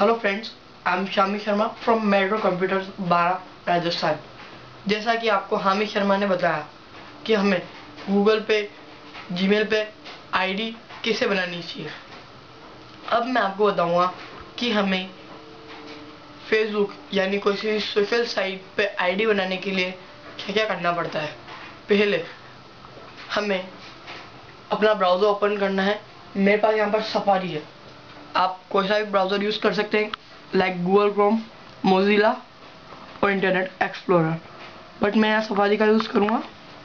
Hello friends, I am Shami Sharma from metro computers बारा राजस्थान। जैसा कि आपको हामी शर्मा ने बताया कि हमें गूगल पे, जीमेल पे आईडी कैसे बनानी चाहिए, अब मैं आपको बताऊंगा कि हमें फेसबुक यानी कोई सी सोशल साइट पे आईडी बनाने के लिए क्या क्या करना पड़ता है। पहले हमें अपना ब्राउज़र ओपन करना है। मेरे पास यहाँ पर सफारी है, आप कोई सा भी ब्राउज़र यूज़ कर सकते हैं, लाइक गूगल क्रोम, मोजिला और इंटरनेट एक्सप्लोरर, बट मैं यहाँ सफारी का यूज़ करूँगा।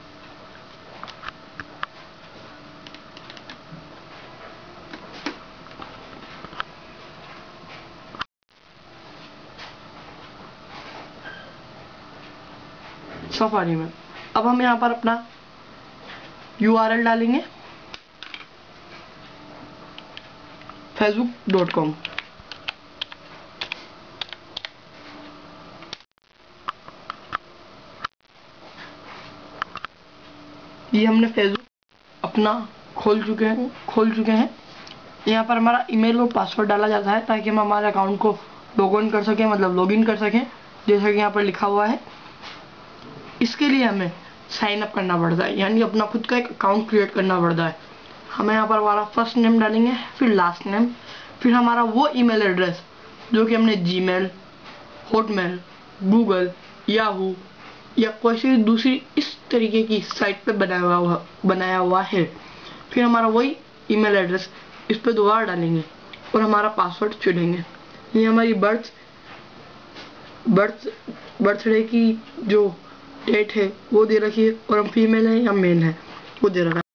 सफारी में अब हम यहाँ पर अपना URL डालेंगे facebook.com। ये हमने फेसबुक अपना खोल चुके हैं। यहाँ पर हमारा ईमेल और पासवर्ड डाला जाता है ताकि हम हमारे अकाउंट को लॉगिन कर सकें, मतलब लॉगिन कर सकें, जैसा कि यहाँ पर लिखा हुआ है। इसके लिए हमें साइन अप करना पड़ता है, यानी अपना खुद का एक अकाउंट क्रिएट करना पड़ता है। हमें यहाँ पर हमारा फर्स्ट नेम डालेंगे, फिर लास्ट नेम, फिर हमारा वो ईमेल एड्रेस जो कि हमने जीमेल, हॉटमेल, गूगल, याहू या कोई सी दूसरी इस तरीके की साइट पे बनाया हुआ है। फिर हमारा वही ईमेल एड्रेस इस पे दोबारा डालेंगे और हमारा पासवर्ड चुनेंगे। ये हमारी बर्थडे की जो डेट है वो दे रखी है, और हम फीमेल हैं या मेल हैं वो दे रखा है।